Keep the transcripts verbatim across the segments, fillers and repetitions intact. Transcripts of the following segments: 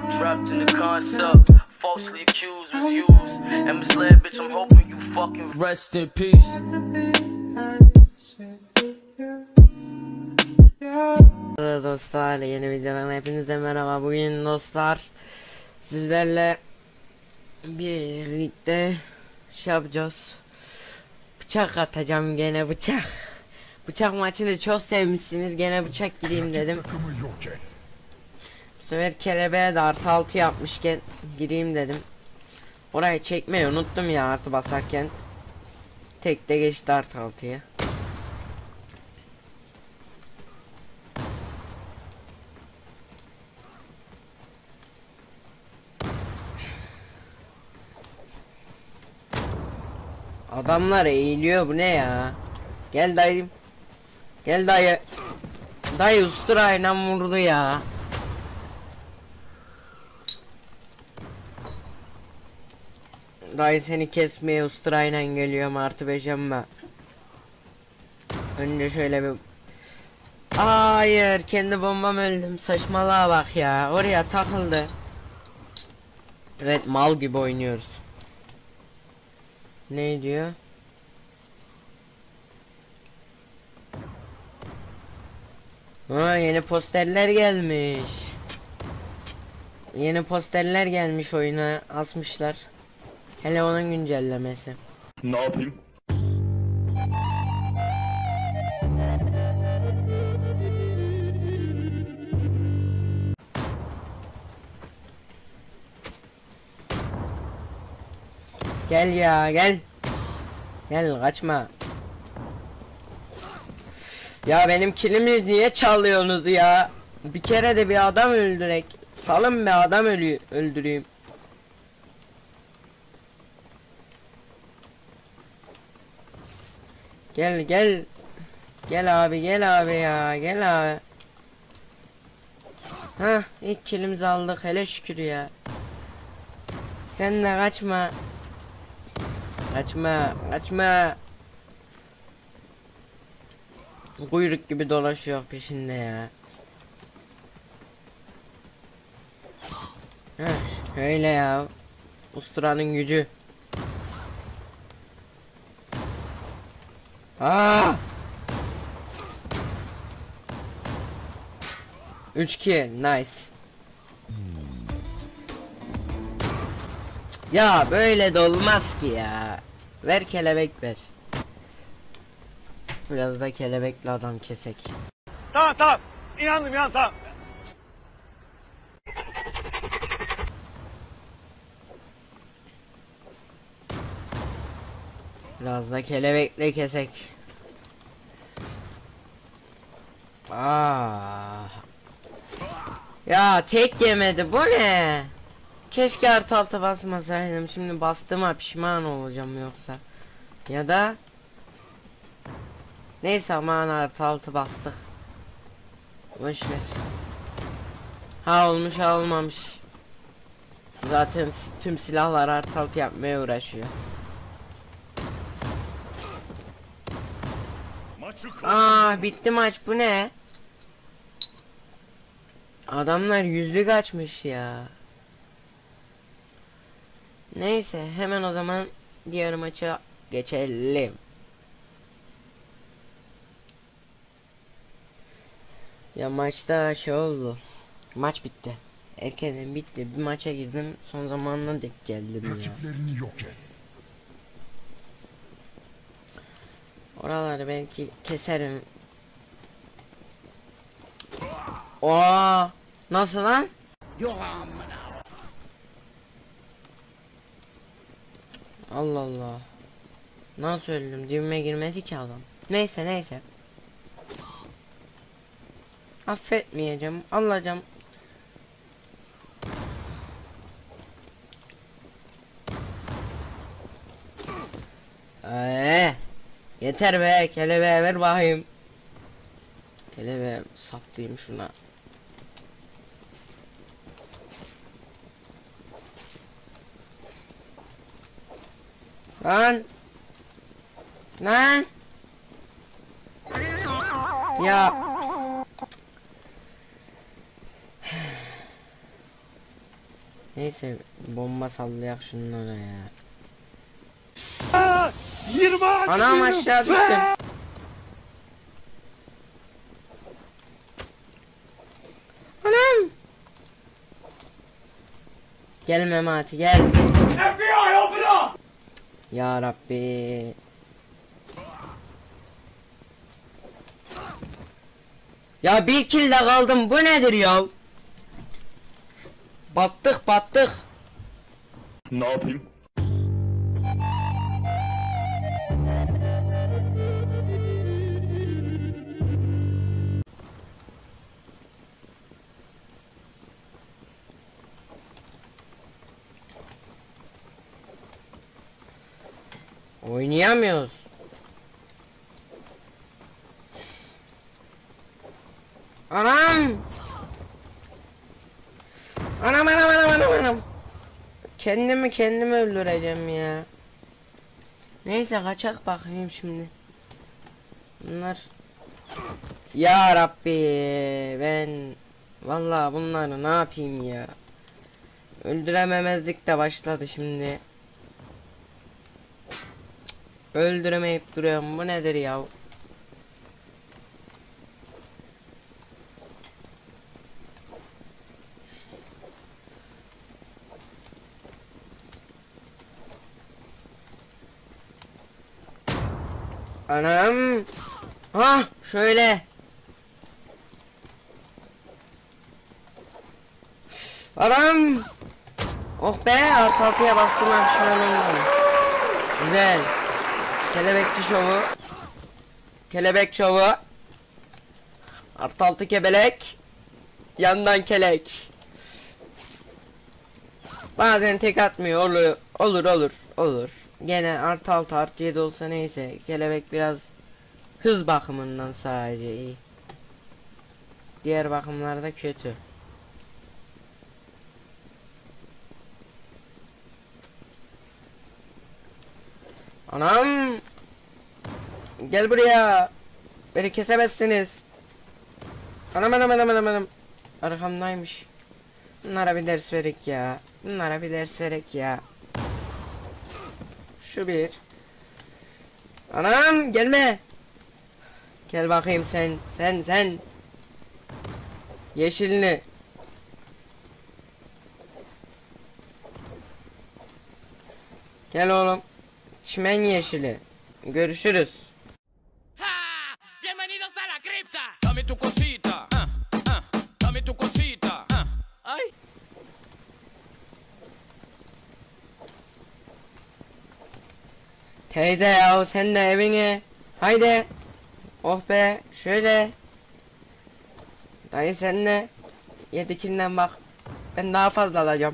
Trapped in the concept, falsely accused was used and misled, bitch. I'm hoping you fucking rest in peace. Merhaba dostlar, yeni videodan hepinize merhaba. Bugün dostlar sizlerle birlikte şey yapacağız. Bıçak atacağım, gene bıçak. Bıçak maçını çok sevmişsiniz, gene bıçak gireyim dedim. Bu sefer kelebeğe de artı altı yapmışken gireyim dedim. Orayı çekmeyi unuttum ya artı basarken. Tek de geçti artı altıya. Adamlar eğiliyor, bu ne ya? Gel dayım. Gel dayı. Dayı usturayla vurdu ya. Dayı seni kesmeye usturayla geliyorum, artı beş ama. Önce şöyle bir... Hayır, kendi bombam öldüm, saçmalığa bak ya, oraya takıldı. Evet, mal gibi oynuyoruz. Ne diyor? Ha, yeni posterler gelmiş. Yeni posterler gelmiş, oyuna asmışlar. Hele onun güncellemesi. Ne yapayım? Gel ya, gel. Gel, kaçma. Ya benim kilimi niye çalıyorsunuz ya? Bir kere de bir adam öldürek. Salın bir adam ölü öldüreyim. Gel gel. Gel abi, gel abi ya, gel abi. Hah, ilk kilimizi aldık, hele şükür ya. Sen de kaçma. Kaçma, kaçma. Kuyruk gibi dolaşıyor peşinde ya. Heh, öyle ya. Usturanın gücü. Aa! üç kill, nice. Ya böyle de olmaz ki ya. Ver kelebek ver. Biraz da kelebekli adam kesek. Tamam tamam. İnandım ya, tamam. Biraz da kelebekle kesek. Aa. Ya tek yemedi, bu ne? Keşke artı altı basmasaydım, şimdi bastığıma pişman olacağım yoksa. Ya da neyse, aman artı altı bastık. Boş ver. Ha olmuş, ha olmamış. Zaten tüm silahlar artı altı yapmaya uğraşıyor. Aa, bitti maç, bu ne? Adamlar yüzlük açmış ya. Neyse, hemen o zaman diğer maça geçelim. Ya maçta şey oldu. Maç bitti. Erkenden bitti. Bir maça girdim, son zamanla denk geldim ya. Rakiplerini yok et. Oraları belki keserim. Oo, nasıl lan? Yok amına. Allah Allah. Nasıl öldüm? Dibime girmedi ki adam. Neyse neyse. Affetmeyeceğim. Alacağım. Eee, yeter be, kelebeğe ver bakayım. Kelebeğe saptayım şuna. Lan. Lan. Ya. Neyse bomba sallayak şunlara ya. yirmi Anam aşağı düştüm. Anam. Gel Memati gel. F B I open up! Ya Rabbi. Ya bir kilde kaldım, bu nedir ya? Battık battık. Ne yapayım? Oynayamıyoruz. Anam. Anam anam anam anam anam. Kendimi kendimi öldüreceğim ya. Neyse kaçak bakayım şimdi. Bunlar. Ya Rabbi, ben vallahi bunları ne yapayım ya. Öldürememezlik de başladı şimdi. Öldüremeyip duruyorum, bu nedir ya? Anam. Ha şöyle. Anam. Oh be, artı altıya bastım akşamından. Güzel. Kelebekçi şovu. Kelebek şovu. Artı altı kebelek. Yandan kelek. Bazen tek atmıyor, olur olur olur olur. Gene artı altı artı yedi olsa neyse. Kelebek biraz hız bakımından sadece iyi. Diğer bakımlarda kötü. Anam. Gel buraya. Beni kesemezsiniz. Anam anam anam anam anam. Arkamdaymış. Bunlara bir ders verek ya. Bunlara bir ders verek ya. Şu bir. Anam gelme. Gel bakayım sen. Sen sen. Yeşilini. Gel oğlum. Çimen yeşili. Görüşürüz. Bienvenidos a la cripta. Dame tu cosita. Uh, uh, dame tu cosita. Uh. Ay. Teyze ya, sen de evine. Haydi. Oh be, şöyle. Dayı sen de. Yedikinden bak. Ben daha fazla alacağım.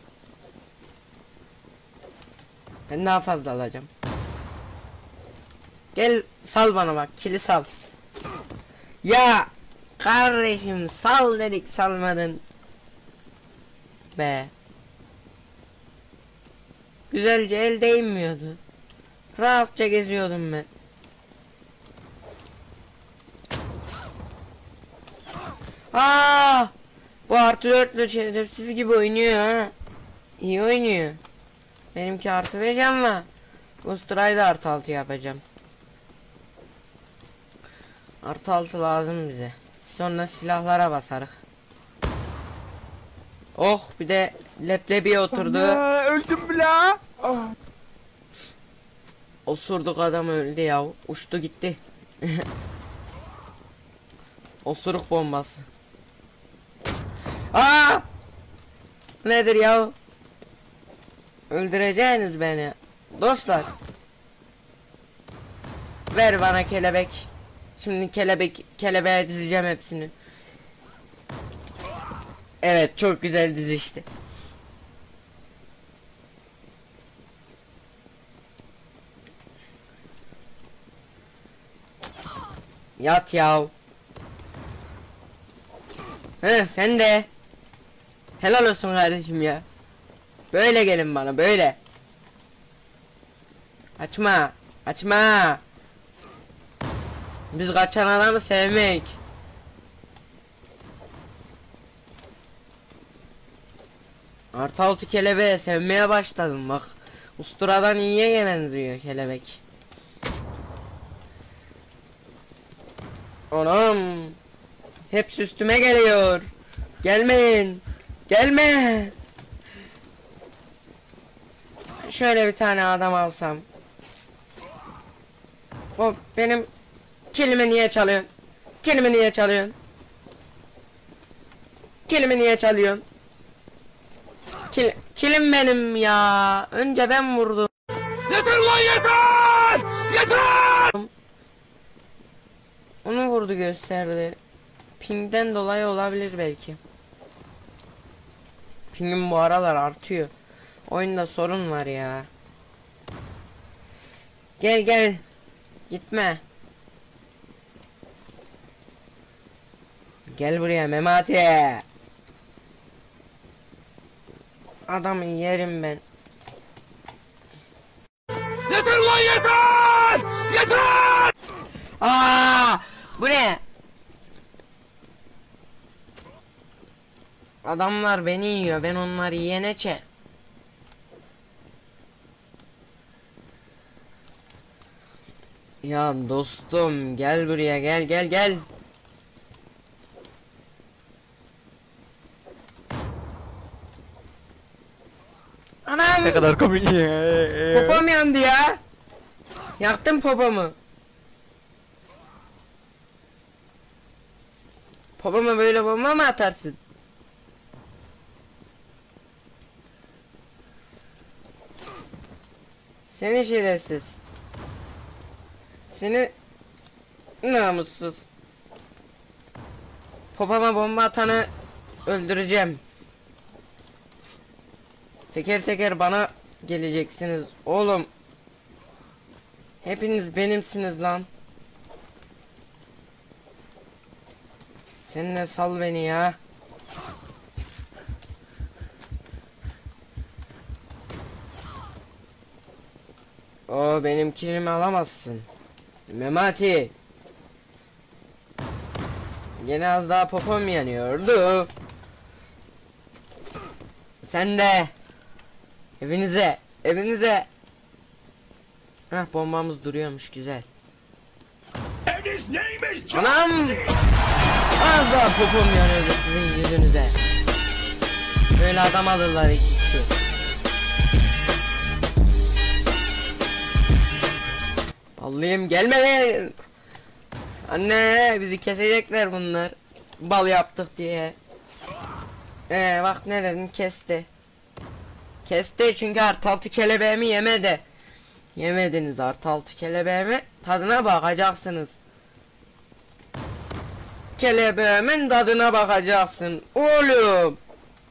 Ben daha fazla alacağım. Gel sal bana bak, kili sal. Ya kardeşim, sal dedik salmadın. Be. Güzelce el değmiyordu. Rahatça geziyordum ben. Aa! Bu artı dörtlü şerefsiz gibi oynuyor ha. İyi oynuyor. Benimki artı beş ama Ustra'yı da artı altı yapacağım. Artı altı lazım bize. Sonra silahlara basarız. Oh, bir de leblebiye oturdu. Aa, öldüm bile. Osurduk, adam öldü ya. Uçtu gitti. Osuruk bombası. Aa! Nedir ya? Öldüreceğiniz beni. Dostlar. Ver bana kelebek. Şimdi kelebek kelebeğe dizeceğim hepsini. Evet, çok güzel dizişti. Yat yav. Heh, sen de. Helal olsun kardeşim ya. Böyle gelin bana, böyle. Açma, açma. Biz kaçan adamı sevmek. Artı altı kelebeği sevmeye başladım bak. Usturadan iyiye benziyor kelebek. Anam. Hepsi üstüme geliyor. Gelmeyin. Gelme. Şöyle bir tane adam alsam. O benim kilimi niye çalıyorsun? Kilimi niye çalıyorsun? Kilimi niye çalıyorsun? Kil, kilim benim ya. Önce ben vurdum. Yeter lan yeter! Yeter! Onu vurdu gösterdi. Ping'den dolayı olabilir belki. Ping'im bu aralar artıyor. Oyunda sorun var ya. Gel gel. Gitme. Gel buraya Memati. Adamı yerim ben. Yeter lan yeter! Yeter! Aa! Bu ne? Adamlar beni yiyor. Ben onları yiyeneçe. Ya dostum gel buraya gel gel gel. Anam! Ne kadar komik. Popom yandı ya. Yaktım popomu. Popoma böyle bomba mı atarsın? Seni şerefsiz. Seni namussuz. Popoma bomba atanı öldüreceğim. Teker teker bana geleceksiniz oğlum. Hepiniz benimsiniz lan. Seninle sal beni ya. O benim kilimi alamazsın. Memati. Yine az daha popom yanıyordu. Sen de. Evinize. Evinize. Heh bombamız duruyormuş güzel. Anam. Az daha popom yanıyordu sizin yüzünüze. Böyle adam alırlar iki kişi. Ballıyım gelmeyin. Anne bizi kesecekler bunlar. Bal yaptık diye. Ee bak ne dedim kesti. Kesti çünkü artı altı kelebeğimi yemedi. Yemediniz artı altı kelebeğimi. Tadına bakacaksınız. Kelebeğimin tadına bakacaksın oğlum.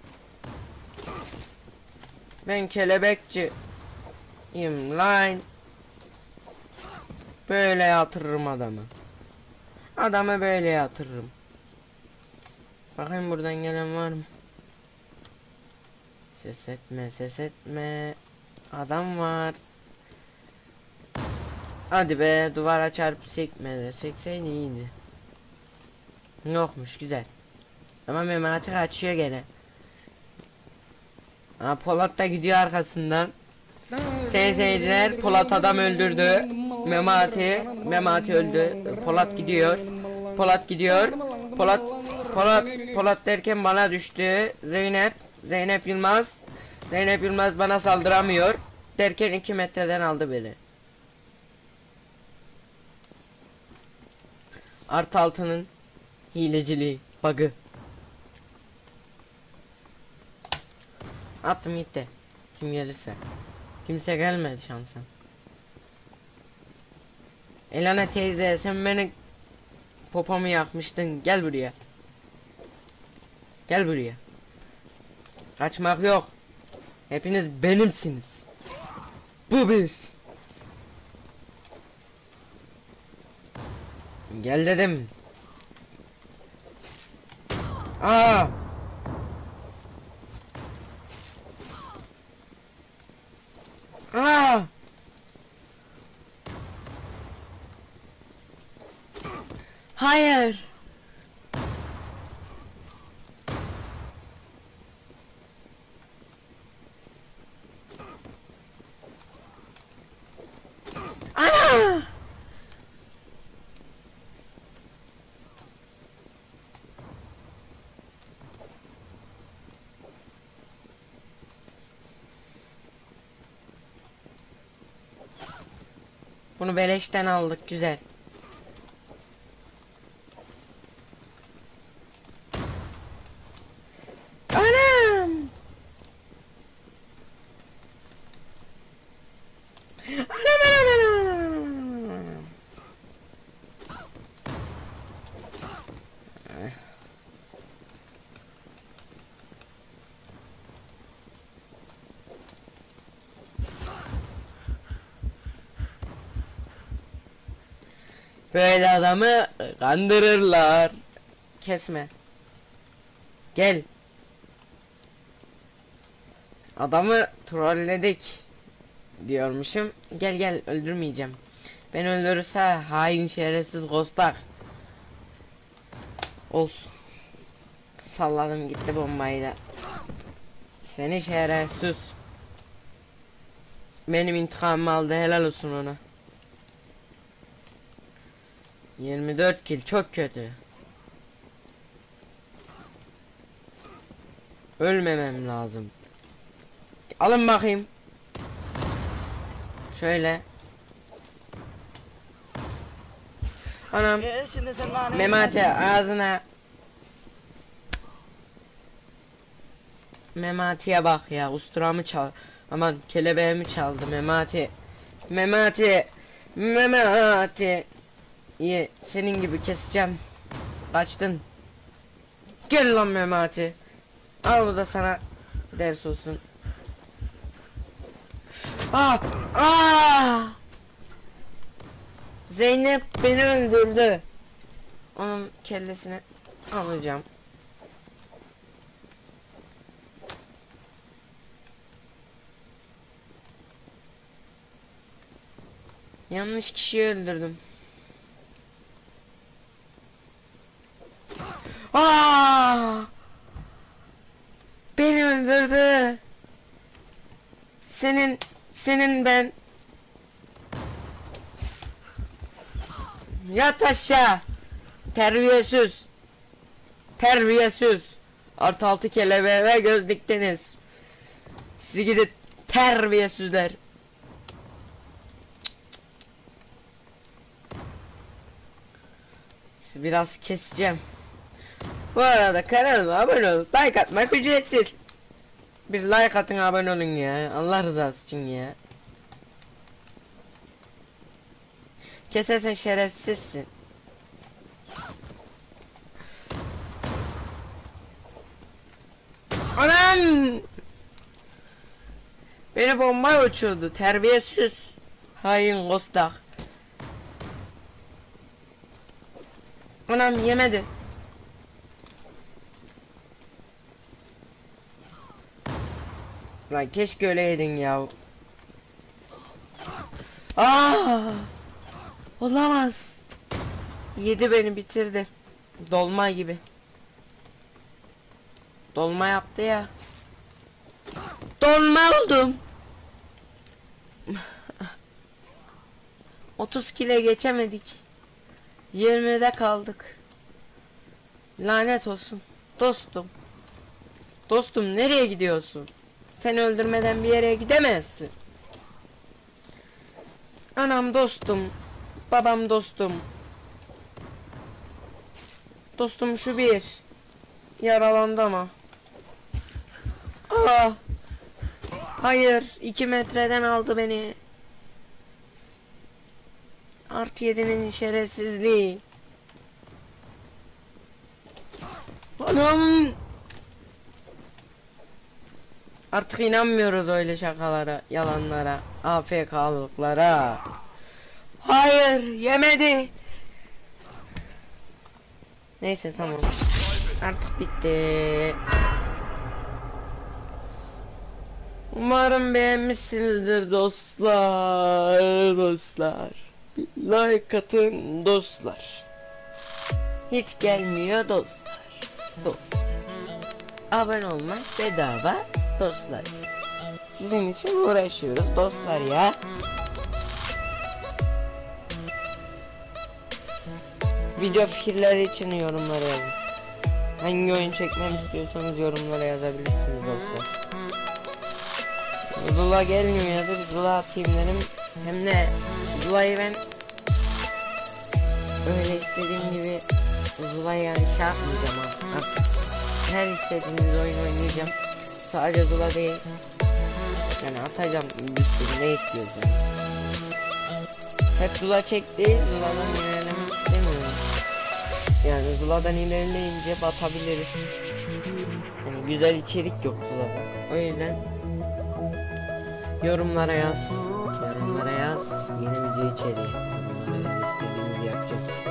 Ben kelebekçiyim lan. Böyle yatırırım adamı. Adamı böyle yatırırım. Bakayım buradan gelen var mı? Ses etme ses etme. Adam var. Hadi be duvara çarpıp sekmedi. Sekseydi iyiydi. Yokmuş güzel. Ama Memati kaçıyor gene. Ha, Polat da gidiyor arkasından. Sayın seyirciler Polat adam öldürdü. Memati Memati öldü. Polat gidiyor. Polat gidiyor. Polat Polat Polat derken bana düştü. Zeynep Zeynep Yılmaz. Zeynep Yılmaz bana saldıramıyor. Derken iki metreden aldı beni. Artı altının hileciliği, bug'ı. Attım gitti. Kim gelirse. Kimse gelmedi şansım. Elana teyze sen beni popomu yakmıştın. Gel buraya. Gel buraya. Kaçmak yok. Hepiniz benimsiniz. Bu bir. Gel dedim. Aa! Aa! Hayır. Bunu beleşten aldık, güzel. Anam! Anam anam anam! Böyle adamı kandırırlar. Kesme. Gel. Adamı trolledik diyormuşum. Gel gel, öldürmeyeceğim. Ben öldürürse hain şerefsiz ghostak. Olsun. Salladım gitti bombayı da. Seni şerefsiz. Benim intikamımı aldı, helal olsun ona. yirmi dört kill çok kötü. Ölmemem lazım. Alın bakayım. Şöyle. Anam. Memati ağzına. Memati'ye bak ya, usturamı çal. Aman kelebeğimi çaldı Memati. Memati. Memati. İyi, senin gibi keseceğim. Kaçtın. Gel lan Memati. Al bu da sana ders olsun. Ah! Ah! Zeynep beni öldürdü. Onun kellesini alacağım. Yanlış kişiyi öldürdüm. Aa! Beni öldürdü. Senin senin ben. Yat aşağı. Terbiyesiz. Terbiyesiz. Artı altı kelebeğe ve göz diktiniz. Sizi gidip terbiyesizler. Sizi biraz keseceğim. Bu arada kanalıma abone olup like atmak ücretsiz. Bir like atın, abone olun ya. Allah rızası için ya. Kesersen şerefsizsin. Anam! Beni bomba uçurdu, terbiyesiz. Hain ghostak. Anam yemedi. Lan keşke öyleydin ya. Aa! Olamaz. Yedi, beni bitirdi. Dolma gibi. Dolma yaptı ya. Dolma oldum. otuz kile geçemedik. yirmide kaldık. Lanet olsun. Dostum. Dostum nereye gidiyorsun? Seni öldürmeden bir yere gidemezsin. Anam dostum. Babam dostum. Dostum şu bir. Yaralandı ama. Aa. Hayır. iki metreden aldı beni. Artı yedinin şerefsizliği. Anam. Artık inanmıyoruz öyle şakalara, yalanlara, A F K'lıklara. Hayır, yemedi. Neyse tamam. Artık bitti. Umarım beğenmişsinizdir dostlar, dostlar. Like atın dostlar. Hiç gelmiyor dostlar, dostlar. Abone olmak bedava dostlar. Sizin için uğraşıyoruz dostlar ya. Video fikirleri için yorumlara yazın. Hangi oyun çekmem istiyorsanız yorumlara yazabilirsiniz dostlar. Zula gelmiyor ya da Zula atayım dedim. Hem de Zula'yı ben öyle istediğim gibi Zula'yı yani şey yapmayacağım ha. Her istediğiniz oyun oynayacağım. Sadece Zula değil. Yani atacağım bir sürü ne istiyorsun. Hep Zula çek değil, Zula'dan ilerlemek istemiyorum. Yani Zula'dan ilerleyince batabiliriz. Yani güzel içerik yok Zula'da. O yüzden yorumlara yaz. Yorumlara yaz. Yeni video içeriği. Yorumlara yaz, istediğinizi yapacağım.